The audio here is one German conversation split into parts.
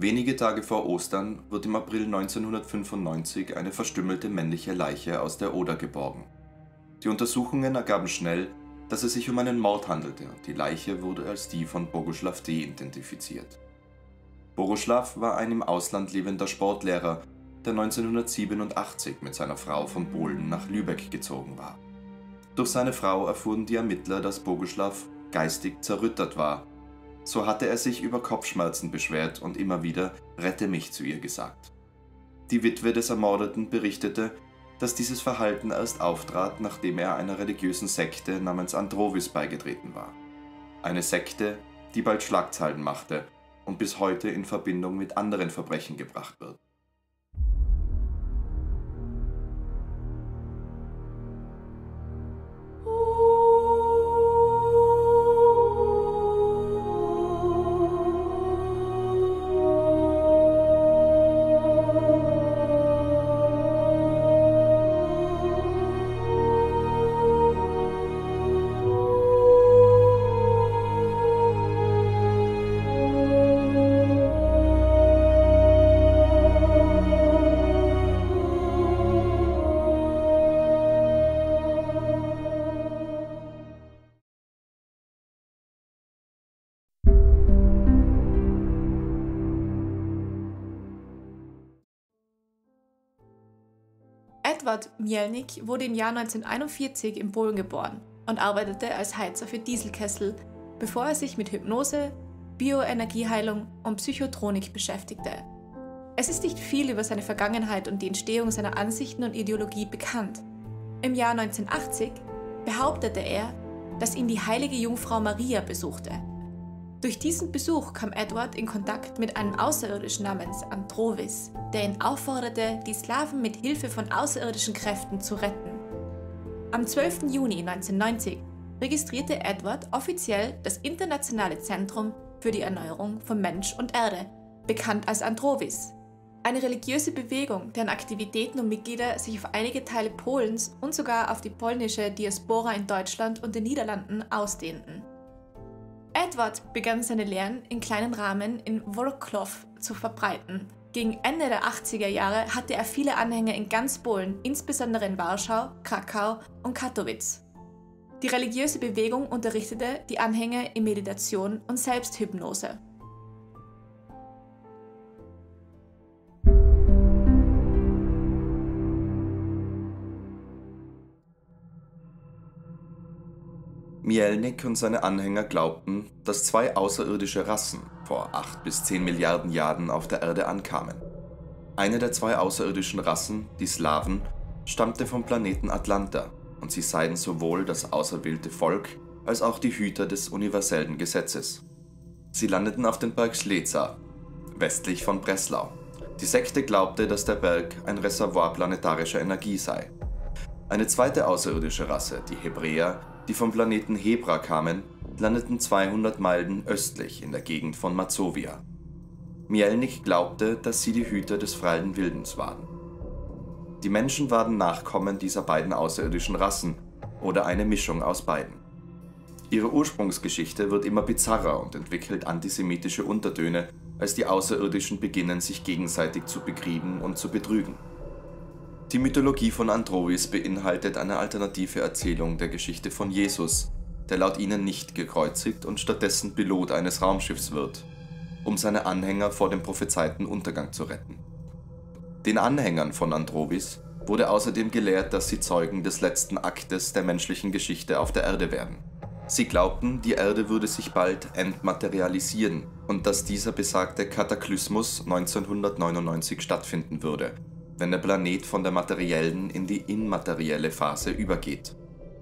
Wenige Tage vor Ostern wird im April 1995 eine verstümmelte männliche Leiche aus der Oder geborgen. Die Untersuchungen ergaben schnell, dass es sich um einen Mord handelte und die Leiche wurde als die von Boguslav D. identifiziert. Boguslav war ein im Ausland lebender Sportlehrer, der 1987 mit seiner Frau von Polen nach Lübeck gezogen war. Durch seine Frau erfuhren die Ermittler, dass Boguslav geistig zerrüttert war. So hatte er sich über Kopfschmerzen beschwert und immer wieder „Rette mich" zu ihr gesagt. Die Witwe des Ermordeten berichtete, dass dieses Verhalten erst auftrat, nachdem er einer religiösen Sekte namens Androvis beigetreten war. Eine Sekte, die bald Schlagzeilen machte und bis heute in Verbindung mit anderen Verbrechen gebracht wird. Edward Mielnik wurde im Jahr 1941 in Polen geboren und arbeitete als Heizer für Dieselkessel, bevor er sich mit Hypnose, Bioenergieheilung und Psychotronik beschäftigte. Es ist nicht viel über seine Vergangenheit und die Entstehung seiner Ansichten und Ideologie bekannt. Im Jahr 1980 behauptete er, dass ihn die heilige Jungfrau Maria besuchte. Durch diesen Besuch kam Edward in Kontakt mit einem Außerirdischen namens Androvis, der ihn aufforderte, die Slawen mit Hilfe von außerirdischen Kräften zu retten. Am 12. Juni 1990 registrierte Edward offiziell das Internationale Zentrum für die Erneuerung von Mensch und Erde, bekannt als Androvis, eine religiöse Bewegung, deren Aktivitäten und Mitglieder sich auf einige Teile Polens und sogar auf die polnische Diaspora in Deutschland und den Niederlanden ausdehnten. Edward begann seine Lehren in kleinen Rahmen in Wrocław zu verbreiten. Gegen Ende der 80er Jahre hatte er viele Anhänger in ganz Polen, insbesondere in Warschau, Krakau und Katowice. Die religiöse Bewegung unterrichtete die Anhänger in Meditation und Selbsthypnose. Mielnik und seine Anhänger glaubten, dass zwei außerirdische Rassen vor 8 bis 10 Milliarden Jahren auf der Erde ankamen. Eine der zwei außerirdischen Rassen, die Slawen, stammte vom Planeten Atlanta und sie seien sowohl das auserwählte Volk als auch die Hüter des universellen Gesetzes. Sie landeten auf dem Berg Slezia, westlich von Breslau. Die Sekte glaubte, dass der Berg ein Reservoir planetarischer Energie sei. Eine zweite außerirdische Rasse, die Hebräer, die vom Planeten Hebra kamen, landeten 200 Meilen östlich in der Gegend von Mazovia. Mielnik glaubte, dass sie die Hüter des freien Wildens waren. Die Menschen waren Nachkommen dieser beiden außerirdischen Rassen oder eine Mischung aus beiden. Ihre Ursprungsgeschichte wird immer bizarrer und entwickelt antisemitische Untertöne, als die Außerirdischen beginnen, sich gegenseitig zu bekriegen und zu betrügen. Die Mythologie von Androvis beinhaltet eine alternative Erzählung der Geschichte von Jesus, der laut ihnen nicht gekreuzigt und stattdessen Pilot eines Raumschiffs wird, um seine Anhänger vor dem prophezeiten Untergang zu retten. Den Anhängern von Androvis wurde außerdem gelehrt, dass sie Zeugen des letzten Aktes der menschlichen Geschichte auf der Erde werden. Sie glaubten, die Erde würde sich bald entmaterialisieren und dass dieser besagte Kataklysmus 1999 stattfinden würde, wenn der Planet von der materiellen in die immaterielle Phase übergeht.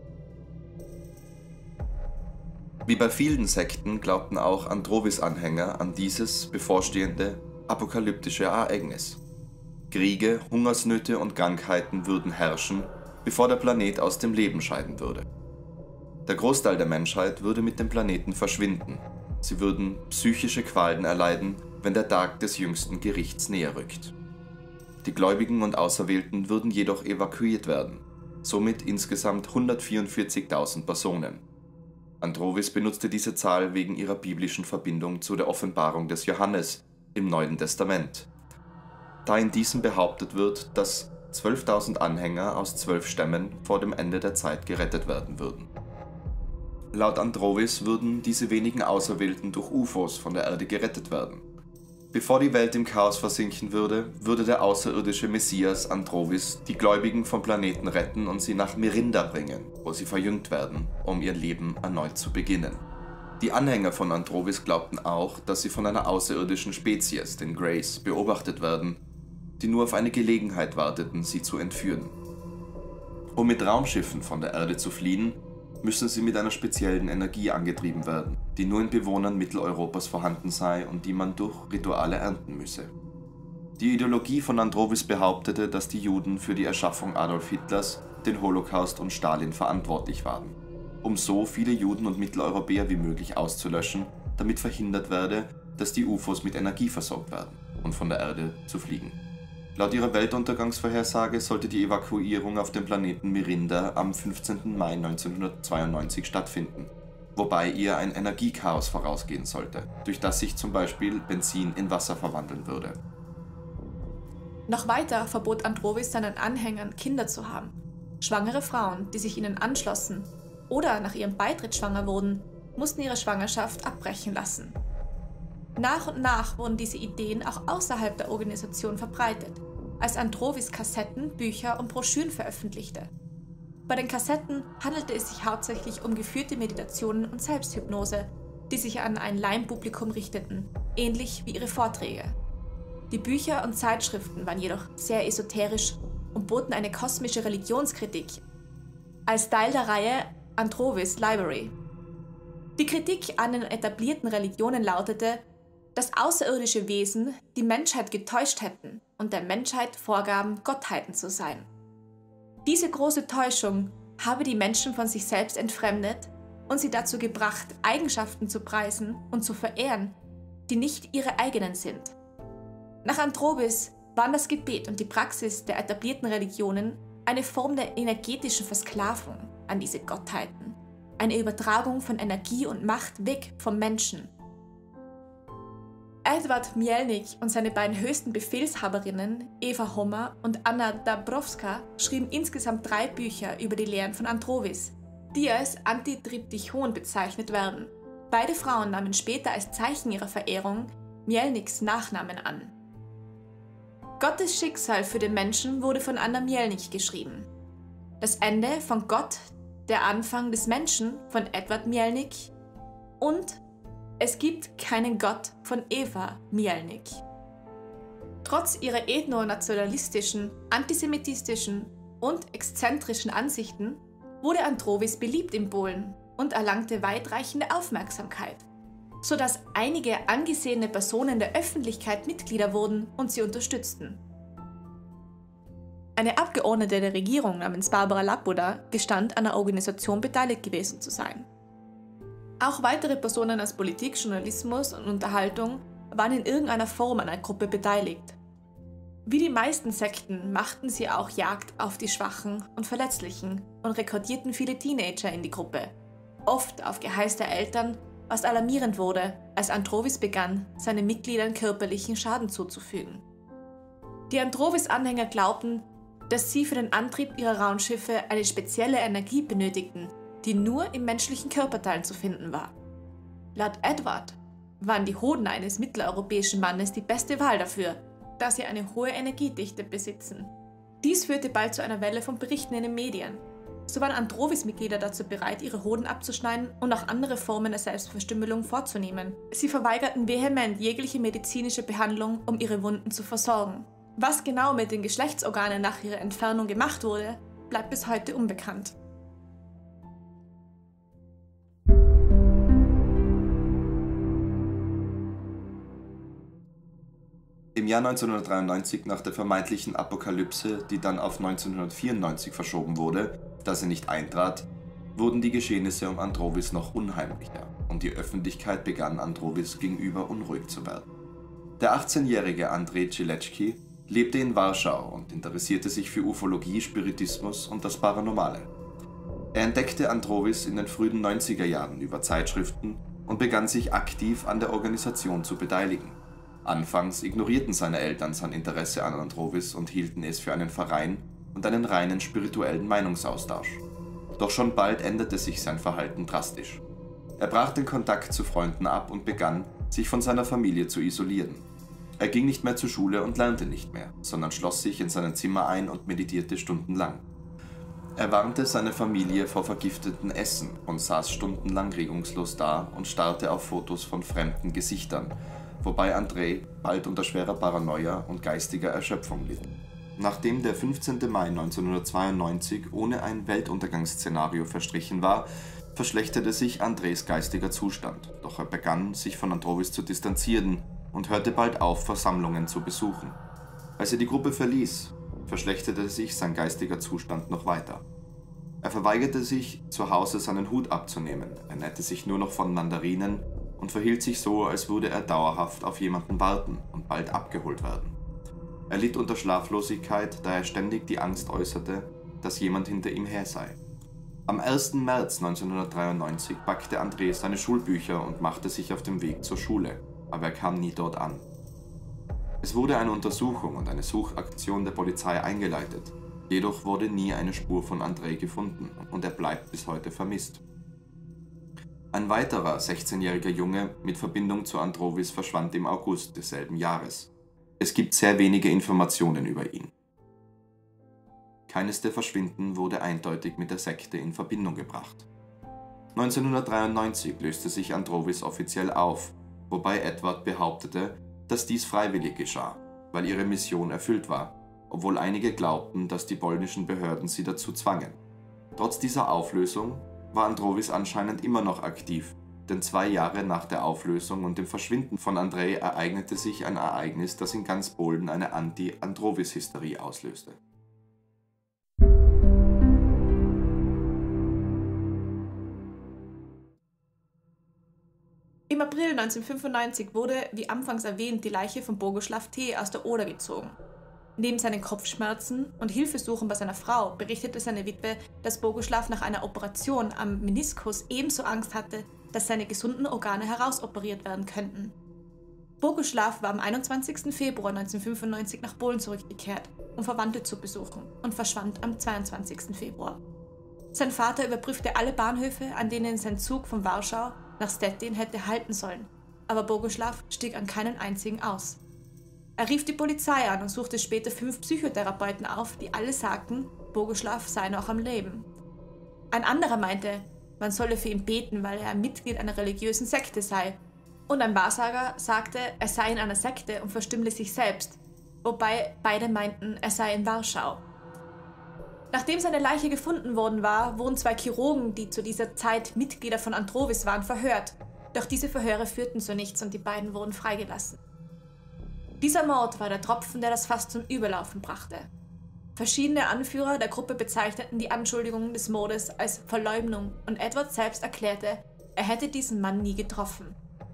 Wie bei vielen Sekten glaubten auch Androvis-Anhänger an dieses bevorstehende apokalyptische Ereignis. Kriege, Hungersnöte und Krankheiten würden herrschen, bevor der Planet aus dem Leben scheiden würde. Der Großteil der Menschheit würde mit dem Planeten verschwinden. Sie würden psychische Qualen erleiden, wenn der Tag des jüngsten Gerichts näher rückt. Die Gläubigen und Auserwählten würden jedoch evakuiert werden, somit insgesamt 144.000 Personen. Androvis benutzte diese Zahl wegen ihrer biblischen Verbindung zu der Offenbarung des Johannes, im Neuen Testament, da in diesem behauptet wird, dass 12.000 Anhänger aus 12 Stämmen vor dem Ende der Zeit gerettet werden würden. Laut Androvis würden diese wenigen Auserwählten durch UFOs von der Erde gerettet werden. Bevor die Welt im Chaos versinken würde, würde der außerirdische Messias Androvis die Gläubigen vom Planeten retten und sie nach Mirinda bringen, wo sie verjüngt werden, um ihr Leben erneut zu beginnen. Die Anhänger von Androvis glaubten auch, dass sie von einer außerirdischen Spezies, den Greys, beobachtet werden, die nur auf eine Gelegenheit warteten, sie zu entführen. Um mit Raumschiffen von der Erde zu fliehen, müssen sie mit einer speziellen Energie angetrieben werden, die nur in Bewohnern Mitteleuropas vorhanden sei und die man durch Rituale ernten müsse. Die Ideologie von Androvis behauptete, dass die Juden für die Erschaffung Adolf Hitlers, den Holocaust und Stalin verantwortlich waren, um so viele Juden und Mitteleuropäer wie möglich auszulöschen, damit verhindert werde, dass die UFOs mit Energie versorgt werden und von der Erde zu fliegen. Laut ihrer Weltuntergangsvorhersage sollte die Evakuierung auf dem Planeten Mirinda am 15. Mai 1992 stattfinden, wobei ihr ein Energiechaos vorausgehen sollte, durch das sich zum Beispiel Benzin in Wasser verwandeln würde. Noch weiter verbot Androvis seinen Anhängern, Kinder zu haben. Schwangere Frauen, die sich ihnen anschlossen oder nach ihrem Beitritt schwanger wurden, mussten ihre Schwangerschaft abbrechen lassen. Nach und nach wurden diese Ideen auch außerhalb der Organisation verbreitet, als Androvis Kassetten, Bücher und Broschüren veröffentlichte. Bei den Kassetten handelte es sich hauptsächlich um geführte Meditationen und Selbsthypnose, die sich an ein Laienpublikum richteten, ähnlich wie ihre Vorträge. Die Bücher und Zeitschriften waren jedoch sehr esoterisch und boten eine kosmische Religionskritik als Teil der Reihe Androvis Library. Die Kritik an den etablierten Religionen lautete, dass außerirdische Wesen die Menschheit getäuscht hätten und der Menschheit vorgaben, Gottheiten zu sein. Diese große Täuschung habe die Menschen von sich selbst entfremdet und sie dazu gebracht, Eigenschaften zu preisen und zu verehren, die nicht ihre eigenen sind. Nach Androvis waren das Gebet und die Praxis der etablierten Religionen eine Form der energetischen Versklavung an diese Gottheiten, eine Übertragung von Energie und Macht weg vom Menschen. Edward Mielnik und seine beiden höchsten Befehlshaberinnen, Eva Hommer und Anna Dabrowska, schrieben insgesamt 3 Bücher über die Lehren von Androvis, die als Antitriptychon bezeichnet werden. Beide Frauen nahmen später als Zeichen ihrer Verehrung Mielniks Nachnamen an. Gottes Schicksal für den Menschen wurde von Anna Mielnik geschrieben. Das Ende von Gott, der Anfang des Menschen von Edward Mielnik und Es gibt keinen Gott von Eva Mielnik. Trotz ihrer ethno-nationalistischen, antisemitistischen und exzentrischen Ansichten wurde Androvis beliebt in Polen und erlangte weitreichende Aufmerksamkeit, sodass einige angesehene Personen der Öffentlichkeit Mitglieder wurden und sie unterstützten. Eine Abgeordnete der Regierung namens Barbara Lapoda gestand, an der Organisation beteiligt gewesen zu sein. Auch weitere Personen aus Politik, Journalismus und Unterhaltung waren in irgendeiner Form an der Gruppe beteiligt. Wie die meisten Sekten machten sie auch Jagd auf die Schwachen und Verletzlichen und rekrutierten viele Teenager in die Gruppe, oft auf Geheiß der Eltern, was alarmierend wurde, als Androvis begann, seinen Mitgliedern körperlichen Schaden zuzufügen. Die Androvis-Anhänger glaubten, dass sie für den Antrieb ihrer Raumschiffe eine spezielle Energie benötigten, die nur im menschlichen Körperteil zu finden war. Laut Edward waren die Hoden eines mitteleuropäischen Mannes die beste Wahl dafür, da sie eine hohe Energiedichte besitzen. Dies führte bald zu einer Welle von Berichten in den Medien. So waren Androvis-Mitglieder dazu bereit, ihre Hoden abzuschneiden und auch andere Formen der Selbstverstümmelung vorzunehmen. Sie verweigerten vehement jegliche medizinische Behandlung, um ihre Wunden zu versorgen. Was genau mit den Geschlechtsorganen nach ihrer Entfernung gemacht wurde, bleibt bis heute unbekannt. Im Jahr 1993, nach der vermeintlichen Apokalypse, die dann auf 1994 verschoben wurde, da sie nicht eintrat, wurden die Geschehnisse um Androvis noch unheimlicher und die Öffentlichkeit begann Androvis gegenüber unruhig zu werden. Der 18-jährige Andrzej Cilecki lebte in Warschau und interessierte sich für Ufologie, Spiritismus und das Paranormale. Er entdeckte Androvis in den frühen 90er Jahren über Zeitschriften und begann sich aktiv an der Organisation zu beteiligen. Anfangs ignorierten seine Eltern sein Interesse an Androwis und hielten es für einen Verein und einen reinen spirituellen Meinungsaustausch. Doch schon bald änderte sich sein Verhalten drastisch. Er brach den Kontakt zu Freunden ab und begann, sich von seiner Familie zu isolieren. Er ging nicht mehr zur Schule und lernte nicht mehr, sondern schloss sich in sein Zimmer ein und meditierte stundenlang. Er warnte seine Familie vor vergifteten Essen und saß stundenlang regungslos da und starrte auf Fotos von fremden Gesichtern, wobei Andrei bald unter schwerer Paranoia und geistiger Erschöpfung litt. Nachdem der 15. Mai 1992 ohne ein Weltuntergangsszenario verstrichen war, verschlechterte sich Andreis geistiger Zustand, doch er begann, sich von Androwis zu distanzieren und hörte bald auf, Versammlungen zu besuchen. Als er die Gruppe verließ, verschlechterte sich sein geistiger Zustand noch weiter. Er verweigerte sich, zu Hause seinen Hut abzunehmen, ernährte sich nur noch von Mandarinen und verhielt sich so, als würde er dauerhaft auf jemanden warten und bald abgeholt werden. Er litt unter Schlaflosigkeit, da er ständig die Angst äußerte, dass jemand hinter ihm her sei. Am 1. März 1993 packte Andrei seine Schulbücher und machte sich auf den Weg zur Schule, aber er kam nie dort an. Es wurde eine Untersuchung und eine Suchaktion der Polizei eingeleitet, jedoch wurde nie eine Spur von Andrei gefunden und er bleibt bis heute vermisst. Ein weiterer 16-jähriger Junge mit Verbindung zu Androwis verschwand im August desselben Jahres. Es gibt sehr wenige Informationen über ihn. Keines der Verschwinden wurde eindeutig mit der Sekte in Verbindung gebracht. 1993 löste sich Androwis offiziell auf, wobei Edward behauptete, dass dies freiwillig geschah, weil ihre Mission erfüllt war, obwohl einige glaubten, dass die polnischen Behörden sie dazu zwangen. Trotz dieser Auflösung war Androwis anscheinend immer noch aktiv, denn 2 Jahre nach der Auflösung und dem Verschwinden von Andrei ereignete sich ein Ereignis, das in ganz Polen eine Anti-Androwis-Hysterie auslöste. Im April 1995 wurde, wie anfangs erwähnt, die Leiche von Boguslav T. aus der Oder gezogen. Neben seinen Kopfschmerzen und Hilfesuchen bei seiner Frau berichtete seine Witwe, dass Boguslav nach einer Operation am Meniskus ebenso Angst hatte, dass seine gesunden Organe herausoperiert werden könnten. Boguslav war am 21. Februar 1995 nach Polen zurückgekehrt, um Verwandte zu besuchen, und verschwand am 22. Februar. Sein Vater überprüfte alle Bahnhöfe, an denen sein Zug von Warschau nach Stettin hätte halten sollen, aber Boguslav stieg an keinen einzigen aus. Er rief die Polizei an und suchte später 5 Psychotherapeuten auf, die alle sagten, Boguslav sei noch am Leben. Ein anderer meinte, man solle für ihn beten, weil er ein Mitglied einer religiösen Sekte sei. Und ein Wahrsager sagte, er sei in einer Sekte und verstümmle sich selbst, wobei beide meinten, er sei in Warschau. Nachdem seine Leiche gefunden worden war, wurden 2 Chirurgen, die zu dieser Zeit Mitglieder von Androwis waren, verhört. Doch diese Verhöre führten zu nichts und die beiden wurden freigelassen. Dieser Mord war der Tropfen, der das Fass zum Überlaufen brachte. Verschiedene Anführer der Gruppe bezeichneten die Anschuldigungen des Mordes als Verleumdung und Edward selbst erklärte, er hätte diesen Mann nie getroffen.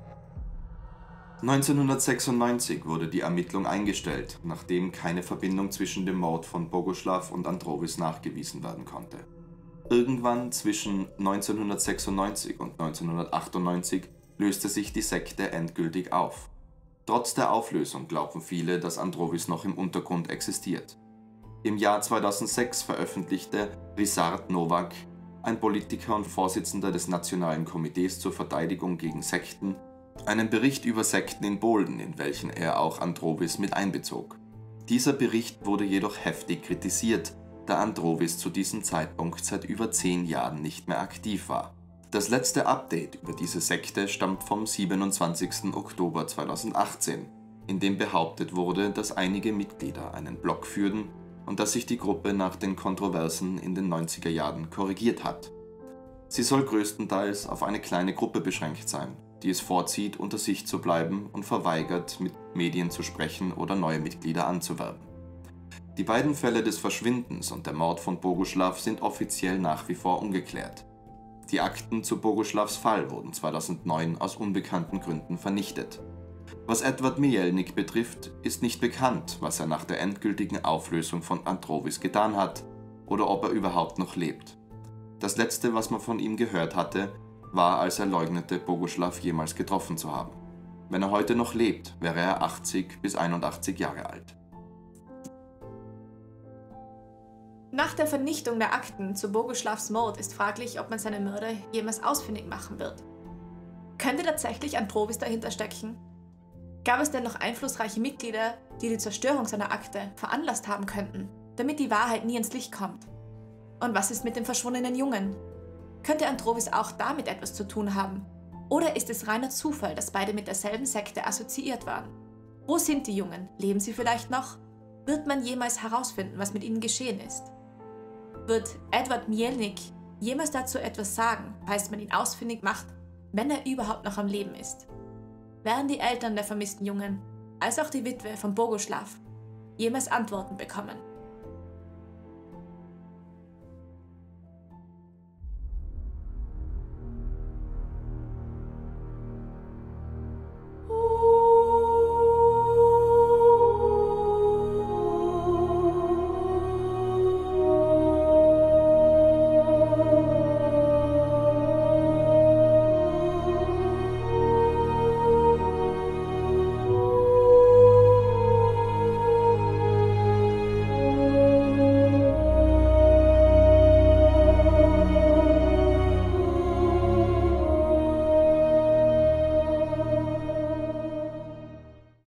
1996 wurde die Ermittlung eingestellt, nachdem keine Verbindung zwischen dem Mord von Boguslav und Androwis nachgewiesen werden konnte. Irgendwann zwischen 1996 und 1998 löste sich die Sekte endgültig auf. Trotz der Auflösung glauben viele, dass Androwis noch im Untergrund existiert. Im Jahr 2006 veröffentlichte Ryszard Nowak, ein Politiker und Vorsitzender des Nationalen Komitees zur Verteidigung gegen Sekten, einen Bericht über Sekten in Polen, in welchen er auch Androwis mit einbezog. Dieser Bericht wurde jedoch heftig kritisiert, da Androwis zu diesem Zeitpunkt seit über 10 Jahren nicht mehr aktiv war. Das letzte Update über diese Sekte stammt vom 27. Oktober 2018, in dem behauptet wurde, dass einige Mitglieder einen Blog führten und dass sich die Gruppe nach den Kontroversen in den 90er Jahren korrigiert hat. Sie soll größtenteils auf eine kleine Gruppe beschränkt sein, die es vorzieht, unter sich zu bleiben und verweigert, mit Medien zu sprechen oder neue Mitglieder anzuwerben. Die beiden Fälle des Verschwindens und der Mord von Boguslav sind offiziell nach wie vor ungeklärt. Die Akten zu Boguslavs Fall wurden 2009 aus unbekannten Gründen vernichtet. Was Edward Mielnik betrifft, ist nicht bekannt, was er nach der endgültigen Auflösung von Androwis getan hat oder ob er überhaupt noch lebt. Das letzte, was man von ihm gehört hatte, war, als er leugnete, Boguslav jemals getroffen zu haben. Wenn er heute noch lebt, wäre er 80 bis 81 Jahre alt. Nach der Vernichtung der Akten zu Boguslavs Mord ist fraglich, ob man seine Mörder jemals ausfindig machen wird. Könnte tatsächlich Androvis dahinter stecken? Gab es denn noch einflussreiche Mitglieder, die die Zerstörung seiner Akte veranlasst haben könnten, damit die Wahrheit nie ins Licht kommt? Und was ist mit dem verschwundenen Jungen? Könnte Androvis auch damit etwas zu tun haben? Oder ist es reiner Zufall, dass beide mit derselben Sekte assoziiert waren? Wo sind die Jungen? Leben sie vielleicht noch? Wird man jemals herausfinden, was mit ihnen geschehen ist? Wird Edward Mielnik jemals dazu etwas sagen, falls man ihn ausfindig macht, wenn er überhaupt noch am Leben ist? Werden die Eltern der vermissten Jungen, als auch die Witwe von Boguslav, jemals Antworten bekommen?